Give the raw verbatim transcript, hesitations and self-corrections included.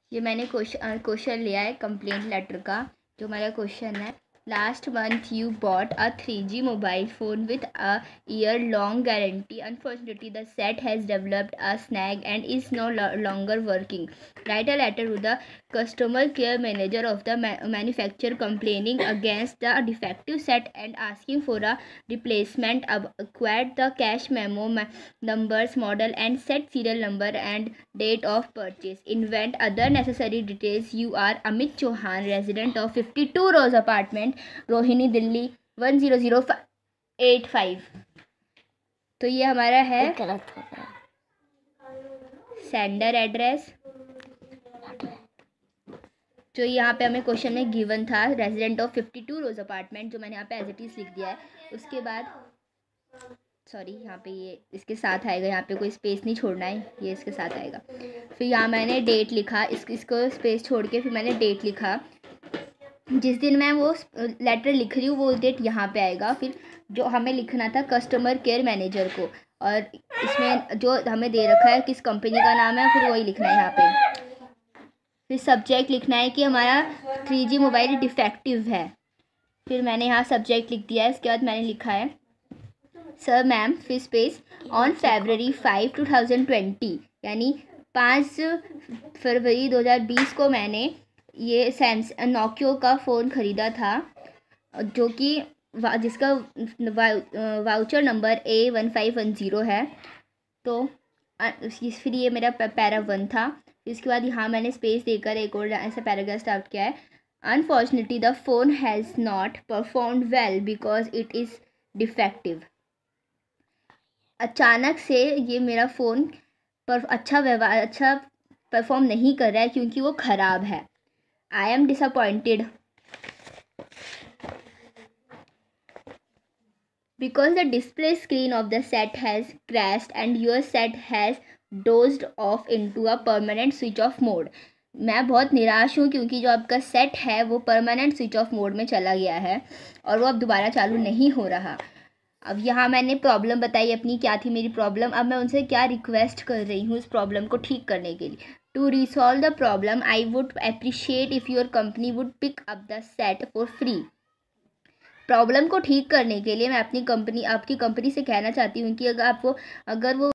ये मैंने question question लिया है कंप्लेंट लेटर का। जो हमारा क्वेश्चन है, last month you bought a three G mobile phone with a year long guarantee. Unfortunately the set has developed a snag and is no longer working. Write a letter to the customer care manager of the manufacturer complaining against the defective set and asking for a replacement. Acquire the cash memo numbers, model and set serial number and date of purchase. Invent other necessary details. You are Amit Chauhan, resident of fifty-two Rose Apartment, Rohini, Delhi one zero zero eight five. तो ये हमारा है गलत हो गया। Sender address जो यहाँ पे हमें क्वेश्चन में गिवन था, resident of fifty two rose apartment, जो मैंने यहाँ पे एज इट इज़ लिख दिया है। उसके बाद सॉरी यहाँ पे ये इसके साथ आएगा, यहाँ पे कोई स्पेस नहीं छोड़ना है, ये इसके साथ आएगा। फिर यहाँ मैंने डेट लिखा, इस इसको स्पेस छोड़ के फिर मैंने डेट लिखा। जिस दिन मैं वो लेटर लिख रही हूँ वो डेट यहाँ पे आएगा। फिर जो हमें लिखना था कस्टमर केयर मैनेजर को, और इसमें जो हमें दे रखा है किस कंपनी का नाम है, फिर वही लिखना है यहाँ पे। फिर सब्जेक्ट लिखना है कि हमारा थ्री जी मोबाइल डिफेक्टिव है। फिर मैंने यहाँ सब्जेक्ट लिख दिया है। इसके बाद मैंने लिखा है सर मैम फिर space on February five two thousand twenty, यानी पाँच फरवरी दो हज़ार बीस को मैंने ये सैमसंग नोकियो का फ़ोन ख़रीदा था, जो कि जिसका voucher number A one five one zero है। तो फिर ये मेरा पैरा वन था। इसके बाद यहाँ मैंने स्पेस देकर एक और ऐसा पैराग्राफ स्टार्ट किया है। Unfortunately the phone has not performed well because it is defective. अचानक से ये मेरा फ़ोन पर अच्छा व्यवहार अच्छा परफॉर्म नहीं कर रहा है क्योंकि वो ख़राब है। I am disappointed because the display screen of the set has crashed and your set has dozed off into a permanent switch off mode. मैं बहुत निराश हूँ क्योंकि जो आपका सेट है वो परमानेंट स्विच ऑफ मोड में चला गया है और वो अब दोबारा चालू नहीं हो रहा। अब यहाँ मैंने प्रॉब्लम बताई अपनी, क्या थी मेरी प्रॉब्लम। अब मैं उनसे क्या रिक्वेस्ट कर रही हूँ इस प्रॉब्लम को ठीक करने के लिए। To resolve the problem I would appreciate if your company would pick up the set for free. Problem को ठीक करने के लिए मैं अपनी कंपनी आपकी कंपनी से कहना चाहती हूँ कि अगर आपको अगर वो